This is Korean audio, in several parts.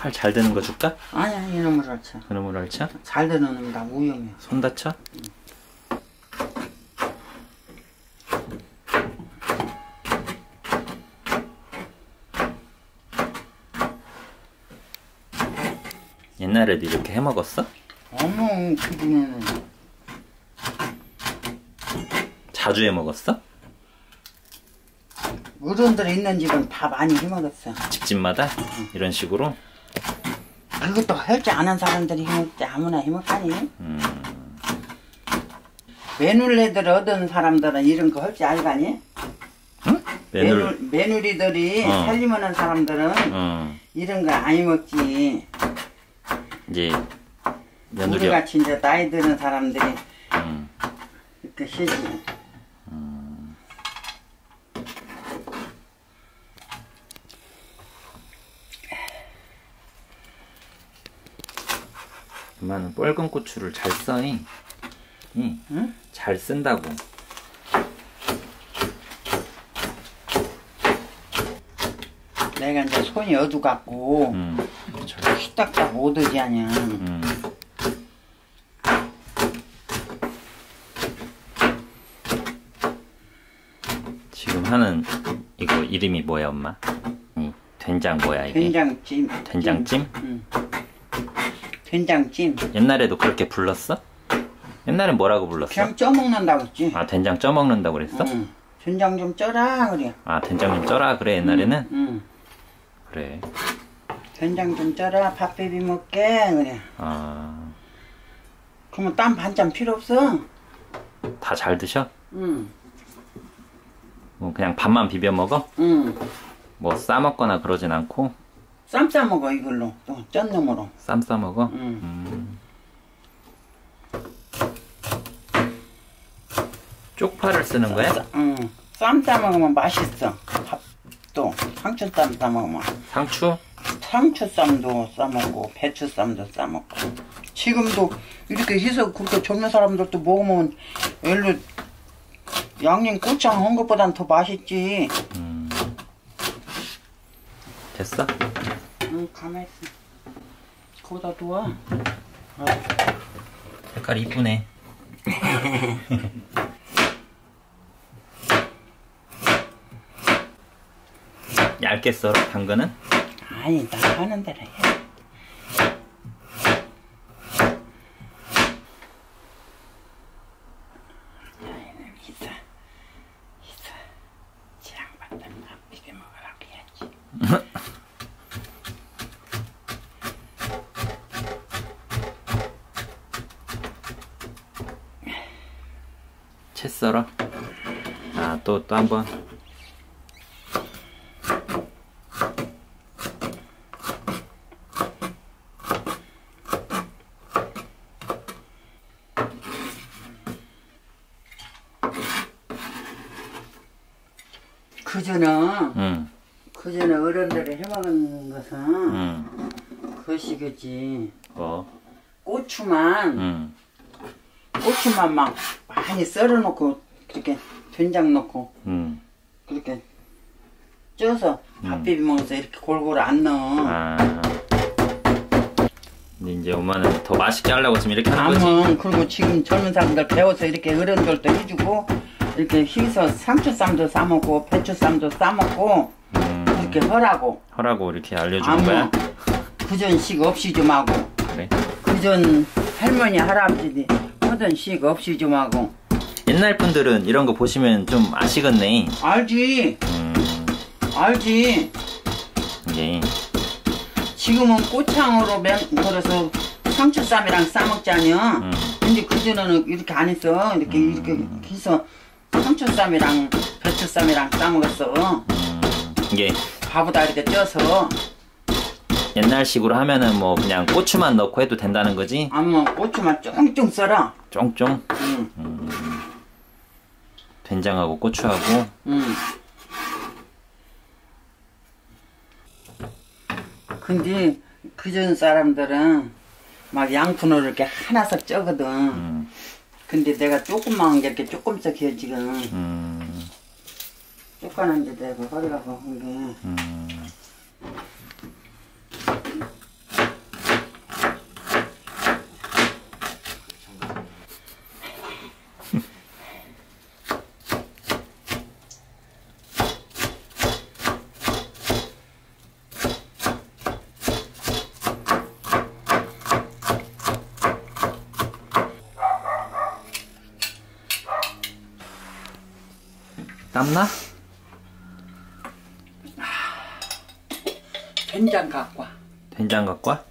칼 잘 드는 거 줄까? 아니야, 이놈을 알쳐. 그놈을 알차? 잘 드는 놈 나 위험해. 손 다쳐? 옛날에도 이렇게 해 먹었어? 어머, 그분은 자주 해 먹었어? 어른들 있는 집은 다 많이 해 먹었어. 집집마다? 이런 식으로? 그것도 할 줄 아는 사람들이 해 먹지 아무나 해 먹다니. 며느리들 얻은 사람들은 이런 거 할 줄 알가니? 응? 며느리들이 살림하는 사람들은 이런 거 안 해 먹지. 이제 우리 같이 이제 나이 드는 사람들이 이렇게 쉬지. 엄마는 뻘건 고추를 잘 써. 응? 잘 쓴다고. 내가 이제 손이 어두갖고 휘딱딱 못 오지 아냐. 지금 하는 이거 이름이 뭐야, 엄마? 이 된장 뭐야 이게? 된장찜. 된장찜? 응. 된장찜. 옛날에도 그렇게 불렀어? 옛날엔 뭐라고 불렀어? 그냥 쪄먹는다고 했지. 아, 된장 쪄 먹는다고 그랬어? 응. 된장 좀 쪄라 그래. 아, 된장 좀 쪄라 그래 옛날에는? 응. 그래. 된장 좀 쪄라 밥 비비 먹게 그래. 아, 그러면 땀 반찬 필요 없어. 다 잘 드셔? 응. 뭐 그냥 밥만 비벼 먹어? 응. 뭐 싸 먹거나 그러진 않고? 쌈 싸 먹어 이걸로 또 쩐 놈으로. 쌈 싸 먹어? 응. 쪽파를 쓰는 거야? 응. 쌈 싸 먹으면 맛있어. 밥도 상추쌈 싸 먹으면. 상추? 상추쌈도 싸 먹고 배추쌈도 싸 먹고. 지금도 이렇게 해서 그렇게 젊은 사람들도 먹으면 일로 양념 고창 한 것보단 더 맛있지. 됐어? 응, 가만히 있어. 거기다 둬. 색깔 이쁘네. 얇게 썰어, 당근은? 아니, 나 하는 대로 해. 기사. 지양반들 밥 비벼 먹으라고 해야지. 채 썰어. 아, 또 한 번. 그전에 어른들이 해먹은 것은 그것이겠지. 고추만 막 많이 썰어놓고 그렇게 된장 넣고 그렇게 쪄서 밥 비벼 먹어서 이렇게 골고루 안 넣어. 아. 근데 이제 엄마는 더 맛있게 하려고 지금 이렇게 하는 거지? 그리고 지금 젊은 사람들 배워서 이렇게 어른들도 해주고 이렇게 해서 상추쌈도 싸먹고 배추쌈도 싸먹고 이렇게 하라고 이렇게 알려주는 거야? 그전 식 없이 좀 하고. 그래? 그전 할머니 할아버지들 하던 식 없이 좀 하고. 옛날 분들은 이런 거 보시면 좀 아시겠네. 알지. 알지. 예. 지금은 꼬창으로 그래서 상추쌈이랑 싸먹자냐. 근데 그전에는 이렇게 안 했어. 이렇게 해서 상추쌈이랑 배추쌈이랑 싸먹었어. 이게 밥에다 이렇게 쪄서. 옛날식으로 하면은 뭐 그냥 고추만 넣고 해도 된다는 거지? 아무 고추만 쫑쫑 썰어. 쫑쫑? 된장하고 고추하고. 근데 그전 사람들은 막 양푼으로 이렇게 하나씩 쪄거든. 근데 내가 조금만 게 이렇게 조금씩 해 지금. 조그만한데 내가 허리가 아픈 게. 땀나? 된장 갖고 와. 된장 갖고 와?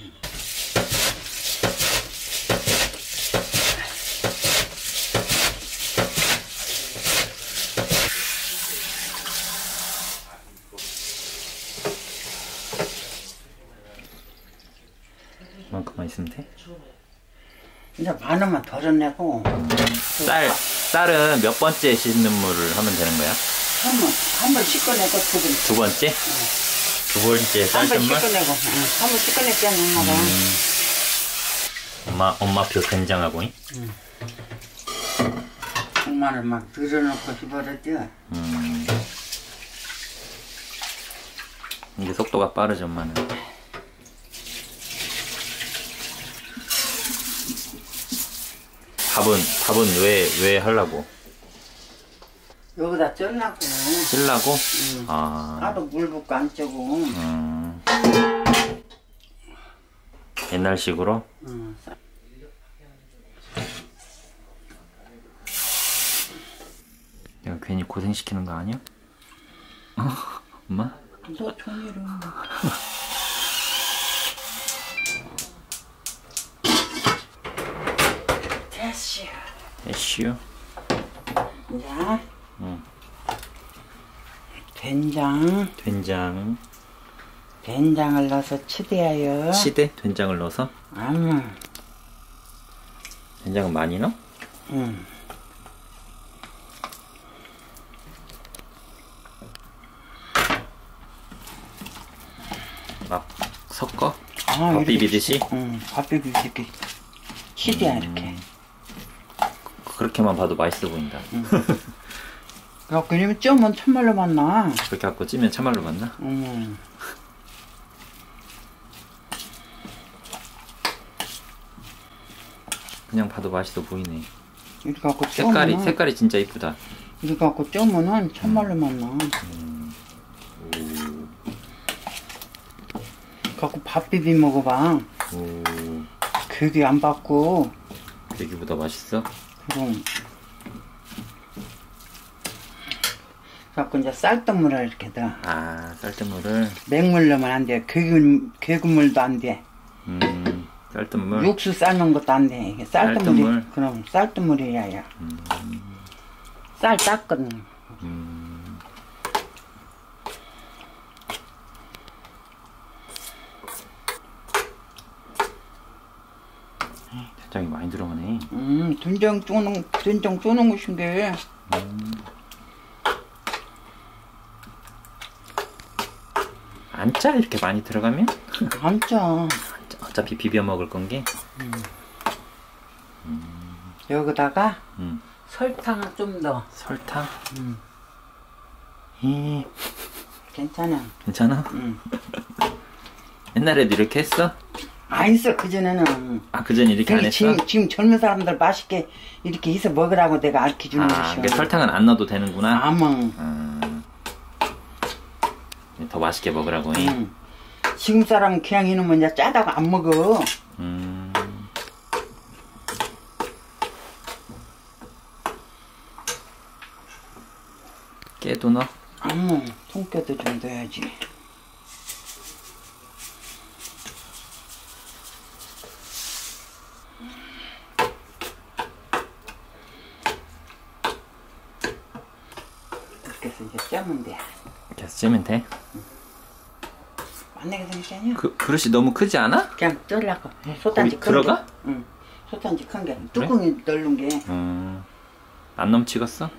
이만큼만 있으면 돼? 이제 반은만 덜어내고 쌀은 몇 번째 씻는 물을 하면 되는 거야? 한 번 씻어내고 두 번째? 두 번째 한 번 쌀뜨물? 씻어내고 한 번 씻어냈잖아 엄마가. 엄마표 된장하고. 엄마를 막 들여놓고 씹어냈지. 이게 속도가 빠르죠 엄마는. 밥은 왜 하려고? 여기다 쪄려고. 찔라고? 아. 나도 물 붓고 안 쪄고. 옛날식으로? 내가 괜히 고생시키는 거 아니야? 엄마? 너 종이를. 됐슈. 자, 된장. 된장을 넣어서 치대하여. 치대? 된장을 넣어서? 된장은 많이 넣어? 막 섞어? 밥 비비듯이? 밥 비비듯이 치대야 이렇게. 그렇게만 봐도 맛있어 보인다. 그래갖고 이러면 쪄면 참말로 맛나. 그렇게 갖고 찌면 참말로 맛나? 그냥 봐도 맛있어 보이네. 이렇게 갖고 쪄면은 색깔이 진짜 이쁘다. 이렇게 갖고 쪄면은 참말로 맛나. 갖고 밥 비비 먹어봐. 괴기 안 받고. 괴기보다 맛있어? 그럼. 갖고 이제 쌀뜨물을 이렇게 넣어. 아, 쌀뜨물을? 맹물 넣으면 안 돼. 괴기물도 안 돼. 쌀뜨물? 육수 삶는 것도 안 돼. 이게 쌀뜨물이. 쌀뜨물? 그럼 쌀뜨물이야, 야. 쌀 닦은. 된장이 많이 들어가네. 된장 쪼는 것인데. 안 짜? 이렇게 많이 들어가면? 안 짜. 어차피 비벼 먹을 건 게. 여기다가 설탕을 좀 넣어. 설탕? 괜찮아. 괜찮아? 옛날에도 이렇게 했어? 안 했어, 그전에는. 아, 그전 이렇게 안 했어? 지금 젊은 사람들 맛있게 이렇게 해서 먹으라고 내가 가르쳐주는 것이야. 그러니까 설탕은 안 넣어도 되는구나? 아멍. 더 맛있게 먹으라고. 지금 사람은 그냥 해놓으면 이제 짜다고 안 먹어. 깨도 넣어? 통깨도 좀 넣어야지. 이렇게 해서 이제 짜면 돼. 이렇게 해서 찌면 돼? 안 내게 생겼냐? 그릇이 너무 크지 않아? 그냥 쪄려고. 솥단지 큰 들어가? 게. 응. 솥단지 큰 게. 뚜껑이 넓은 게. 안 넘치겠어?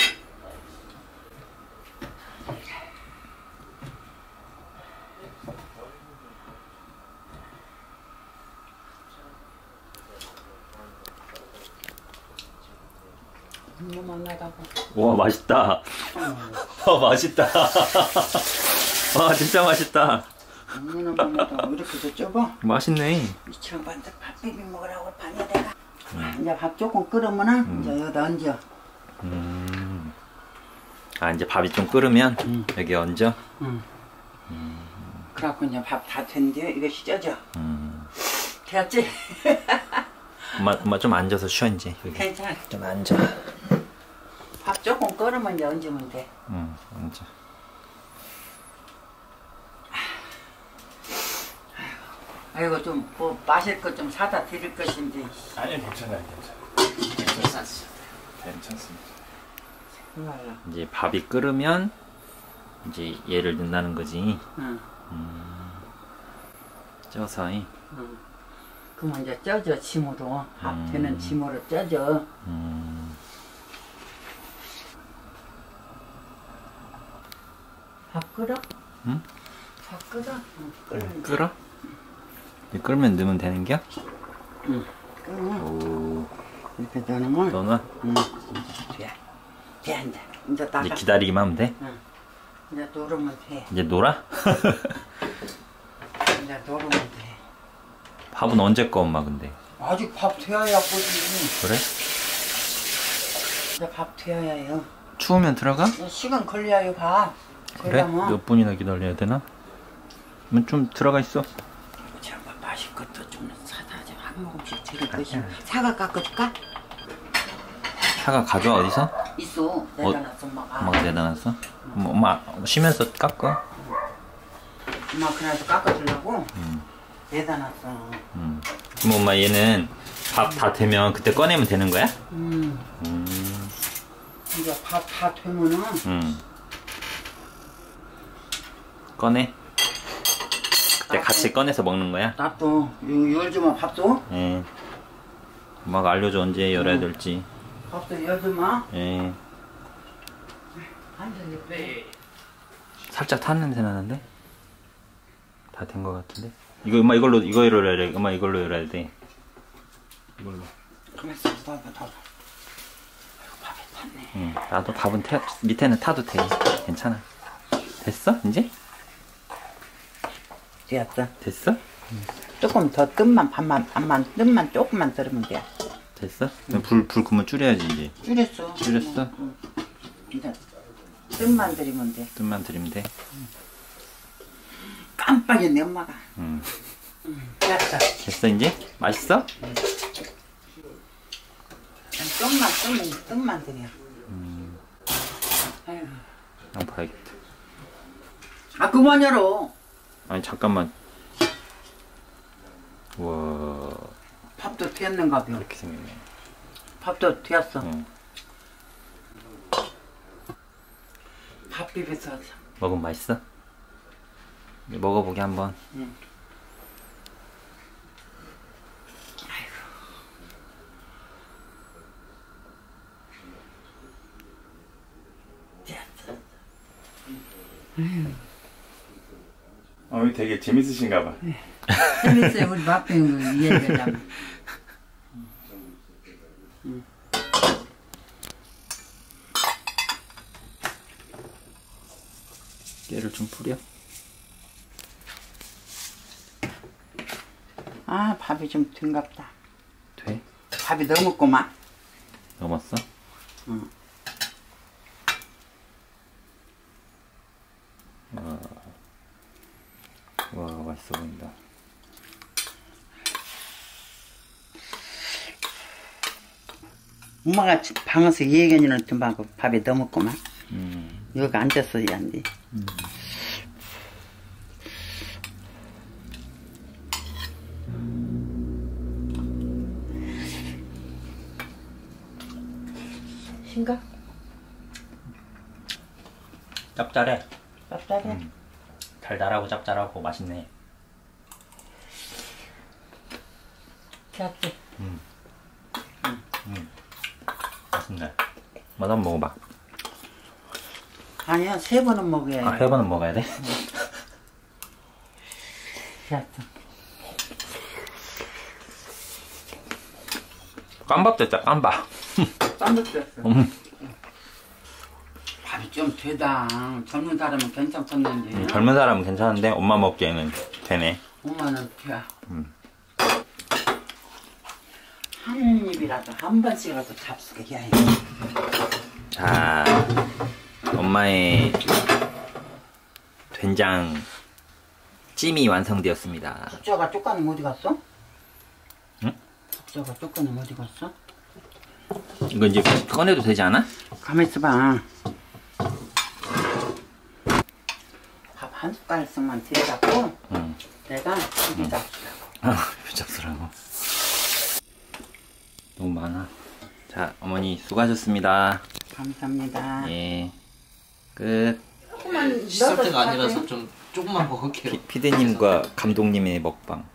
너무 맛나다고. 와, 맛있다. 와, 맛있다. 와, 진짜 맛있다. 너무 맛나다고. 이렇게 해서 쪄봐. 맛있네. 이처럼 반짝 밥 비비 먹으라고 반에다가. 이제 밥 조금 끓으면은 이제 여기다 얹어. 아, 이제 밥이 좀 끓으면 여기 얹어? 그래갖고 이제 밥 다 됐는데 이것이 쪄져. 됐지? 엄마 좀 앉아서 쉬어 이제. 여기. 괜찮아. 좀 앉아. 밥 조금 끓으면 이제 얹으면 돼. 응, 얹어. 아이고 좀 뭐 마실 것 좀 사다 드릴 것인데. 아니 괜찮아요, 괜찮습니다. 정말요. 이제 밥이 끓으면 이제 얘를 넣는다는 거지. 응. 쪄서. 응. 그러면 이제 쪄줘 침으로. 밥 되는 침으로 쪄줘. 밥 끓어? 응? 밥 끓어? 응. 끓어? 이제 끓으면 넣으면 되는겨? 응. 끓으면 오, 이렇게 넣는 걸. 너는 응. 돼. 돼 이제. 이제 나가. 이제 기다리기만 하면 돼? 응. 이제 노르면 돼. 이제 놀아? 이제 노르면 돼. 밥은 언제 꺼 엄마 근데? 아직 밥 되어야 보지. 그래? 이제 밥 되어야 해요. 추우면 들어가? 시간 걸려요 밥. 그래? 그러면 몇 분이나 기다려야 되나? 그러면 좀 들어가 있어. 정말 마실 것도 좀 사다 좀 한 모금씩 드릴 것이. 사과 깎아줄까? 사과 가져와 어디서? 있어. 내가 놨어 엄마가. 엄마가 내다 놨어? 엄마 쉬면서 깎아. 엄마 그래서 깎아주려고 내다 놨어. 그럼 엄마 얘는 밥 다 되면 그때 꺼내면 되는 거야? 이제 밥 다 되면은 꺼내? 그때 같이 꺼내서 먹는 거야? 나도 열주마 밥도. 예. 엄마가 알려줘 언제 열어야 될지. 밥도 열주마. 예. 완전히 빼. 살짝 탄 냄새 나는데? 다 된 거 같은데? 이거 엄마 이걸로 열어야 돼. 엄마 이걸로 열어야 돼. 이걸로. 가만있어. 봐봐. 아이고 밥이 탔네. 응. 나도 밥은 밑에는 타도 돼. 괜찮아. 됐어? 이제? 됐어. 됐어? 조금 더 뜸만 반만 뜸만 조금만 들으면 돼. 됐어? 그럼 불 끄면 줄여야지 이제. 줄였어. 줄였어? 이제 뜸만 들이면 돼. 뜸만 들이면 돼. 깜빡이네 엄마가. 됐어. 됐어 이제? 맛있어? 뜸만 들여. 아이고. 한번 봐야겠다. 아 그만 열어. 아니 잠깐만. 우와. 밥도 됐는가 봐. 이렇게 생겼네. 밥도 됐어. 응. 밥 비벼서. 먹으면 맛있어? 이제 먹어보게 한번. 응. 어머니 되게 재밌으신가 봐. 재밌어요. 우리 밥 비우는 거 이해되려면. 깨를 좀 뿌려. 아 밥이 좀 든갑다. 돼? 밥이 넘었구만. 넘었어? 응. 와 맛있어 보인다. 엄마가 방에서 얘기하는 tum하고 밥이 넘었구만. 여기 앉았어야 안 돼. 신가? 짭짤해. 짭짤해? 달달하고 짭짤하고 맛있네. 짭짤. 맛있네. 맛 한번 먹어봐. 아니야, 3번은 먹어야 해. 아, 3번은 먹어야 돼? 짭짤. 깜밥 됐다, 깜밥. 짠득됐어. 밥이 좀 되다. 젊은 사람은 괜찮겠는데. 젊은 사람은 괜찮은데 엄마 먹기에는 되네. 엄마는 돼. 한 입이라도 한 번씩이라도 잡수게 해야 해. 자, 엄마의 된장 찜이 완성되었습니다. 숙자가 쪽가는 어디 갔어? 응? 숙자가 쪽가는 어디 갔어? 이거 이제 꺼내도 되지 않아? 가만 있어봐. 밥 한 숟갈씩만 뒤에갖고 내가 이게 잡수라고. 잡수라고. 너무 많아. 자, 어머니 수고하셨습니다. 감사합니다. 예. 끝. 조금만 씻을 때가 넣어서 아니라서 하세요. 좀 조금만 먹을게요. 피디님과 감독님의 먹방.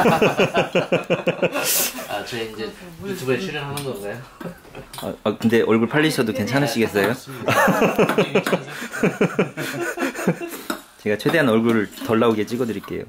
아, 저희 이제 유튜브에 출연하는 건가요? 근데 얼굴 팔리셔도 괜찮으시겠어요? 제가 최대한 얼굴을 덜 나오게 찍어드릴게요.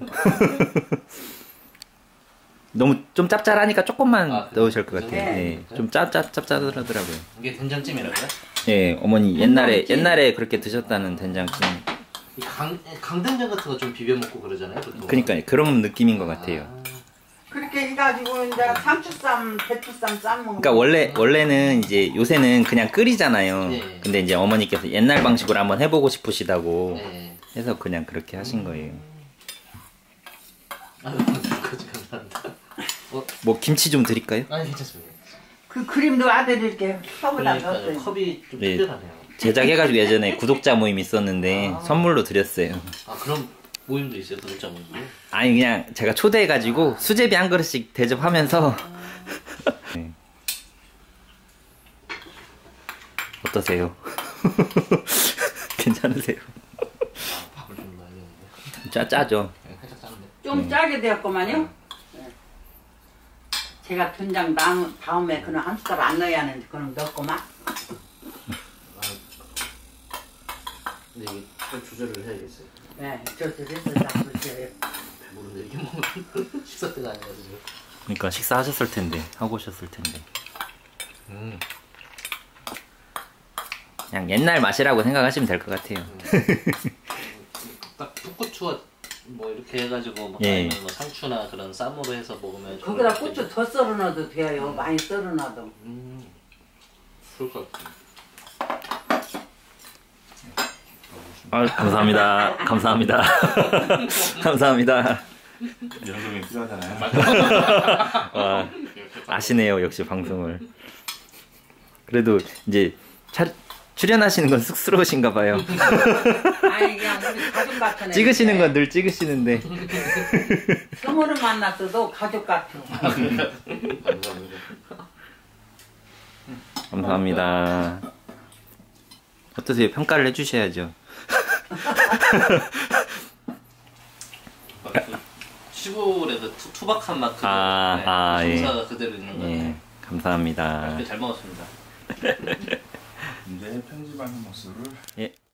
너무 좀 짭짤하니까 조금만 넣으실 것 같아요. 네. 예, 좀 짭짤하더라고요. 이게 된장찜이라고요? 예, 어머니 옛날에 그렇게 드셨다는 된장찜. 이 강된장 같은 거 좀 비벼 먹고 그러잖아요. 보통. 그러니까 그런 느낌인 것 같아요. 그렇게 해가지고 이제 상추쌈, 배추쌈 싸먹는 그러니까 원래는 이제 요새는 그냥 끓이잖아요. 네. 근데 이제 어머니께서 옛날 방식으로 한번 해보고 싶으시다고 네. 해서 그냥 그렇게 하신 거예요. 아, 감사합니다. 뭐 김치 좀 드릴까요? 아니, 괜찮습니다. 그 그림도 놔드릴게요. 컵에다 그러니까 넣었어요. 컵이 좀 네. 특별하네요. 제작해가지고 예전에 구독자 모임 있었는데 선물로 드렸어요. 아, 그럼 모임도 있어요? 구독자 모임도? 아니 그냥 제가 초대해가지고 수제비 한 그릇씩 대접하면서 네. 어떠세요? 괜찮으세요? 밥을 좀 많이 먹는데. 짜죠? 살짝 짜는데. 좀 짜게 되었구만요. 네. 제가 된장 다음에 그는 한 숟갈 안 넣어야 하는데 그럼 넣었구만. 근데 이게 좀 조절을 해야겠어요. 네, 저쪽에서 잡수세요. 모르는데 이게 뭐 식사 때가 아니가지고. 그러니까 식사하셨을 텐데 하고 오셨을 텐데 그냥 옛날 맛이라고 생각하시면 될 것 같아요. 딱 풋고추와 뭐 이렇게 해가지고 뭐 예. 아니면 뭐 상추나 그런 쌈으로 해서 먹으면 좀 거기다 맛있겠죠. 고추 더 썰어 넣어도 돼요. 많이 썰어 놔도. 좋을 것 같아요. 감사합니다. 감사합니다. 감사합니다. 이런 점이 필요하잖아요. 와, 아시네요, 역시 방송을. 그래도 이제 출연하시는 건 쑥스러우신가 봐요. 아니 그냥 우리 가족 같은 애. 찍으시는 건 늘 찍으시는데. 성으로 만났어도 가족 같아. 감사합니다. 감사합니다. 어떠세요? 평가를 해주셔야죠. 시골에서 투박한 맛 그대로 예. 정사가 그대로 있는 거 같아요. 예, 감사합니다. 잘 먹었습니다. 이제 편집하는 모습을 예.